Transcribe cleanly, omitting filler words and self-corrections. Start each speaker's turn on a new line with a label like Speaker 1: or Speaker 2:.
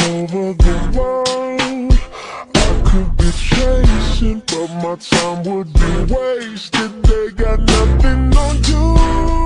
Speaker 1: over the world. I could be chasing, but my time would be wasted. They got nothing on you.